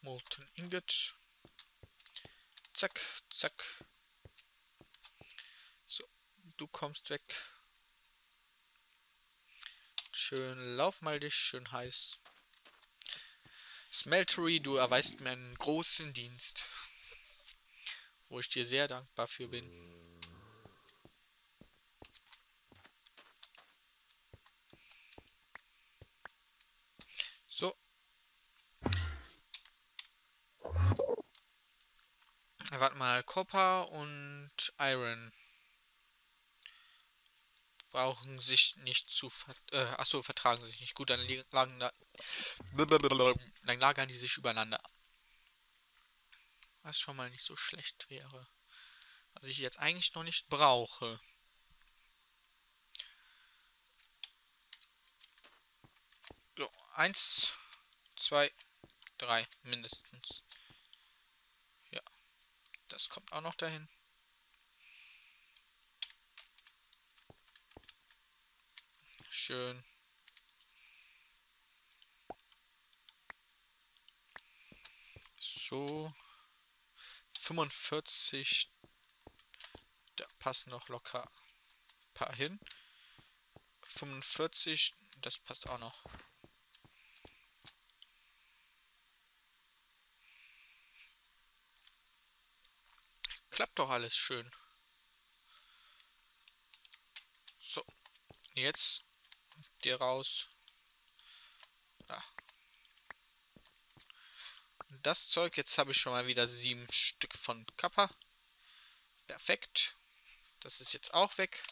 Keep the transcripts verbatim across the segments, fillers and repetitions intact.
Molten Ingot. Zack, zack. So, du kommst weg. Schön laufmaldig, schön heiß. Smeltery, du erweist mir einen großen Dienst, wo ich dir sehr dankbar für bin. So. Warte mal, Copper und Iron brauchen sich nicht zu ver äh, achso, vertragen sich nicht. Gut, dann lagern, da dann lagern die sich übereinander. Was schon mal nicht so schlecht wäre. Was ich jetzt eigentlich noch nicht brauche. So, eins, zwei, drei mindestens. Ja, das kommt auch noch dahin. Schön. So. fünfundvierzig. Da passen noch locker ein paar hin. fünfundvierzig. Das passt auch noch. Klappt doch alles schön. So. Jetzt dir raus. Ah. Das Zeug, jetzt habe ich schon mal wieder sieben Stück von Kappa. Perfekt. Das ist jetzt auch weg.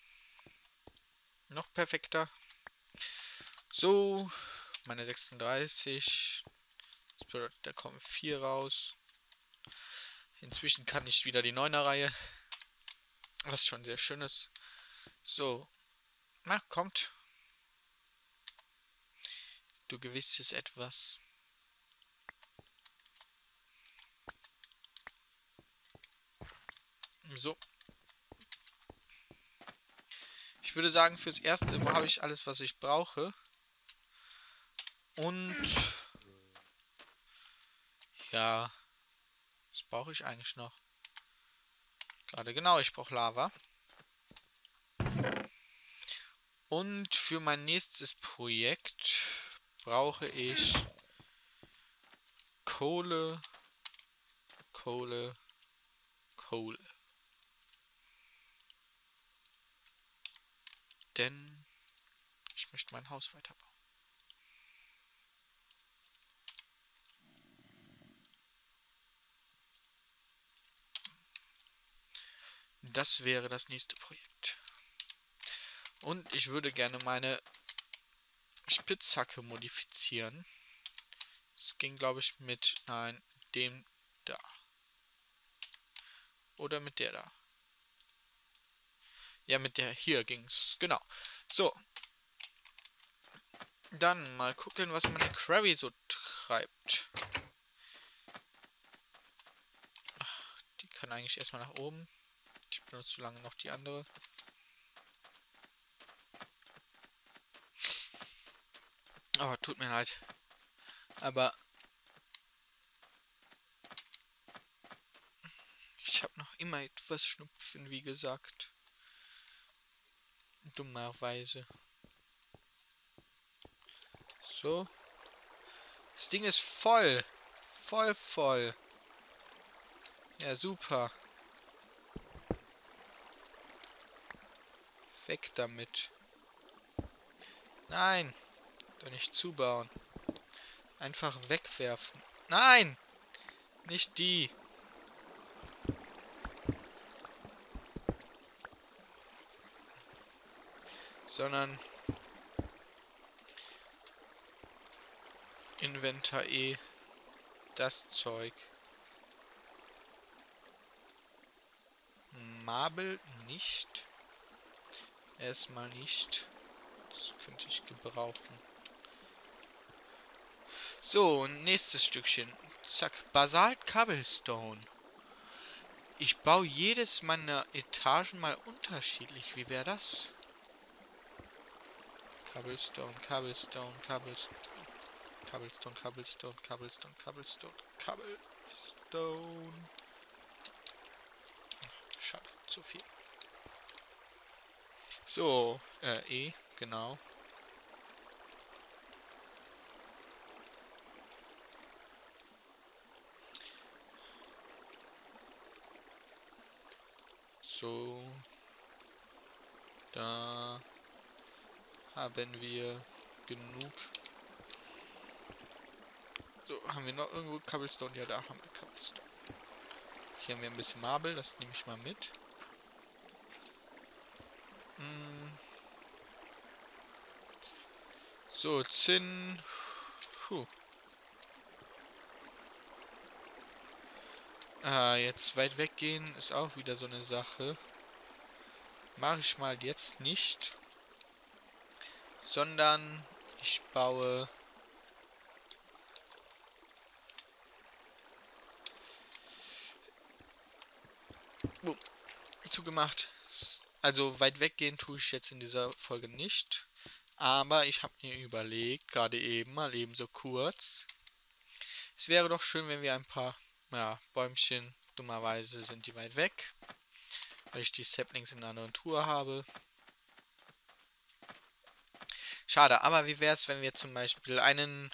Noch perfekter. So, meine sechsunddreißig. Da kommen vier raus. Inzwischen kann ich wieder die neuner Reihe. Was schon sehr schön ist. So. Na, kommt. Du gewisses Etwas. So. Ich würde sagen, fürs Erste habe ich alles, was ich brauche. Und ja, was brauche ich eigentlich noch? Gerade genau, ich brauche Lava. Und für mein nächstes Projekt brauche ich Kohle, Kohle, Kohle. Denn ich möchte mein Haus weiterbauen. Das wäre das nächste Projekt. Und ich würde gerne meine Spitzhacke modifizieren. Das ging, glaube ich, mit nein, dem da. Oder mit der da. Ja, mit der hier ging's. Genau. So. Dann mal gucken, was meine Quarry so treibt. Ach, die kann eigentlich erstmal nach oben. Ich benutze zu lange noch die andere. Aber tut mir leid. Aber ich habe noch immer etwas Schnupfen, wie gesagt. Dummerweise. So. Das Ding ist voll. Voll, voll. Ja, super. Weg damit. Nein. Doch nicht zubauen. Einfach wegwerfen. Nein! Nicht die. Sondern Inventar E. Das Zeug. Marble nicht. Erstmal nicht. Das könnte ich gebrauchen. So, nächstes Stückchen. Zack. Basalt Cobblestone. Ich baue jedes meiner Etagen mal unterschiedlich. Wie wäre das? Cobblestone, Cobblestone, Cobblestone. Cobblestone, Cobblestone, Cobblestone, Cobblestone, Cobblestone. Schade, zu viel. So, äh, E, genau. So. Da haben wir genug. So, haben wir noch irgendwo Cobblestone? Ja, da haben wir Cobblestone. Hier haben wir ein bisschen Marble, das nehme ich mal mit. Hm. So, Zinn. Puh. Ah, jetzt weit weggehen ist auch wieder so eine Sache. Mache ich mal jetzt nicht. Sondern ich baue... Oh, zugemacht. Also weit weggehen tue ich jetzt in dieser Folge nicht. Aber ich habe mir überlegt, gerade eben, mal eben so kurz. Es wäre doch schön, wenn wir ein paar ja, Bäumchen, dummerweise sind die weit weg. Weil ich die Saplings in einer anderen Tour habe. Schade, aber wie wäre es, wenn wir zum Beispiel einen...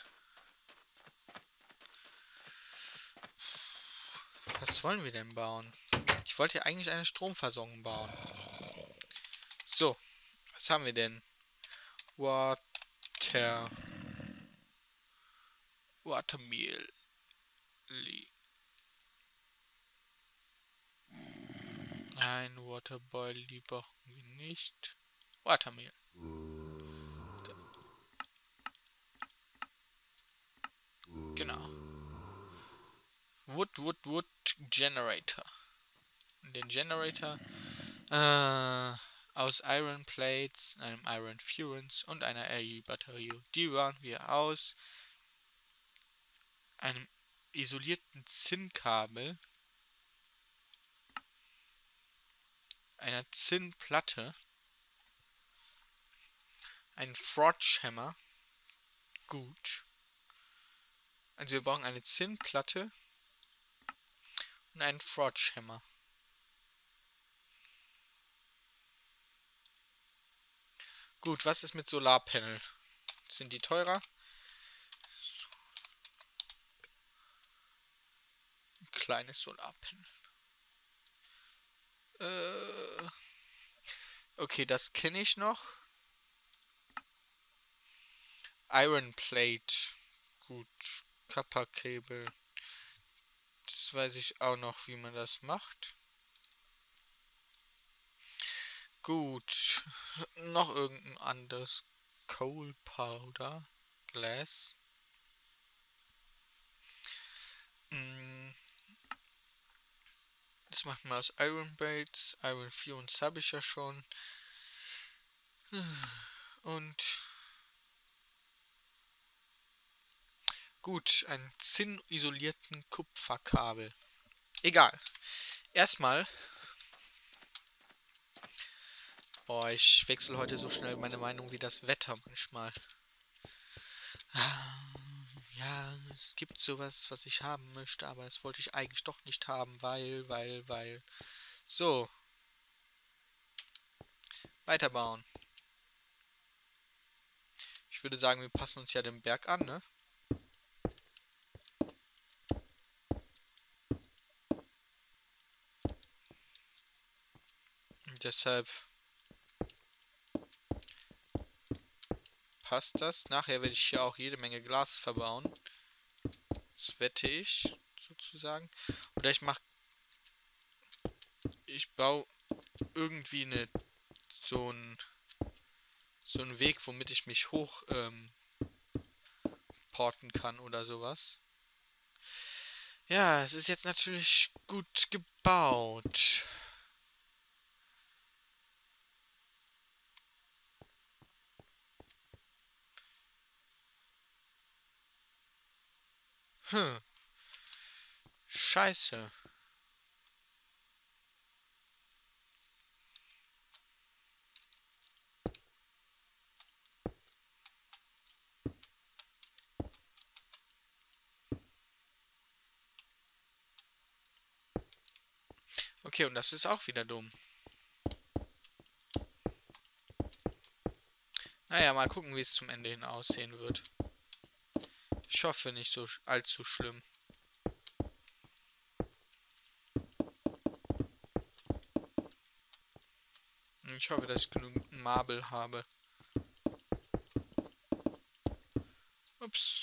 Was wollen wir denn bauen? Ich wollte ja eigentlich eine Stromversorgung bauen. So, was haben wir denn? Water... Watermeal. Ein Waterboil, die brauchen wir nicht. Watermeal. Genau. Wood, Wood, Wood Generator. Den Generator äh, aus Iron Plates, einem Iron Furance und einer R E-Batterie. Die bauen wir aus einem isolierten Zinnkabel, einer Zinnplatte, ein Forge Hammer. Gut. Also wir brauchen eine Zinnplatte und einen Forge Hammer. Gut, was ist mit Solarpanel? Sind die teurer? Ein kleines Solarpanel. Äh, okay, das kenne ich noch. Iron Plate. Gut. Copper Cable. Das weiß ich auch noch, wie man das macht. Gut. Noch irgendein anderes. Coal Powder. Glass. Mm. Das machen wir aus Iron Baits. Iron Furance habe ich ja schon. Und gut, einen zinnisolierten Kupferkabel. Egal. Erstmal. Boah, ich wechsle heute so schnell meine Meinung wie das Wetter manchmal. Ja, es gibt sowas, was ich haben möchte, aber das wollte ich eigentlich doch nicht haben, weil, weil, weil. So. Weiterbauen. Ich würde sagen, wir passen uns ja dem Berg an, ne? Und deshalb passt das. Nachher werde ich hier auch jede Menge Glas verbauen. Das wette ich, sozusagen. Oder ich mache... Ich baue irgendwie eine... So ein... So einen Weg, womit ich mich hoch... Ähm, porten kann oder sowas. Ja, es ist jetzt natürlich gut gebaut. Hm. Scheiße. Okay, und das ist auch wieder dumm. Naja, mal gucken, wie es zum Ende hin aussehen wird. Ich hoffe nicht so allzu schlimm. Ich hoffe, dass ich genug Marble habe. Ups.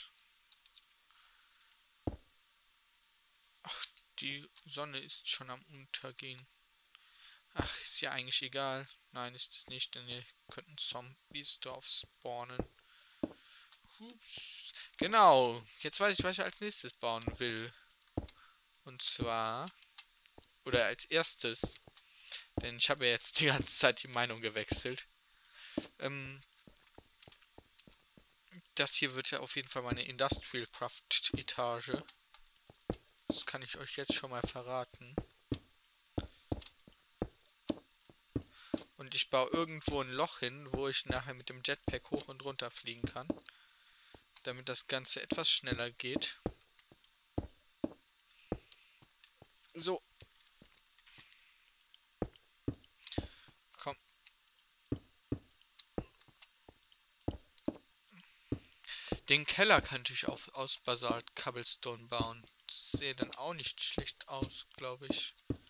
Ach, die Sonne ist schon am Untergehen. Ach, ist ja eigentlich egal. Nein, ist es nicht, denn hier könnten Zombies drauf spawnen. Ups. Genau, jetzt weiß ich, was ich als nächstes bauen will. Und zwar... Oder als erstes. Denn ich habe ja jetzt die ganze Zeit die Meinung gewechselt. Ähm... Das hier wird ja auf jeden Fall meine Industrial Craft Etage. Das kann ich euch jetzt schon mal verraten. Und ich baue irgendwo ein Loch hin, wo ich nachher mit dem Jetpack hoch und runter fliegen kann. Damit das Ganze etwas schneller geht. So. Komm. Den Keller könnte ich auf, aus Basalt Cobblestone bauen. Das sähe dann auch nicht schlecht aus, glaube ich.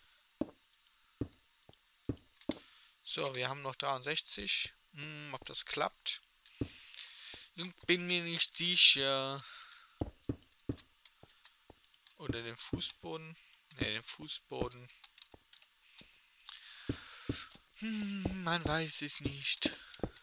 So, wir haben noch dreiundsechzig. Hm, ob das klappt? Ich bin mir nicht sicher. Oder den Fußboden. Ne, den Fußboden. Hm, man weiß es nicht.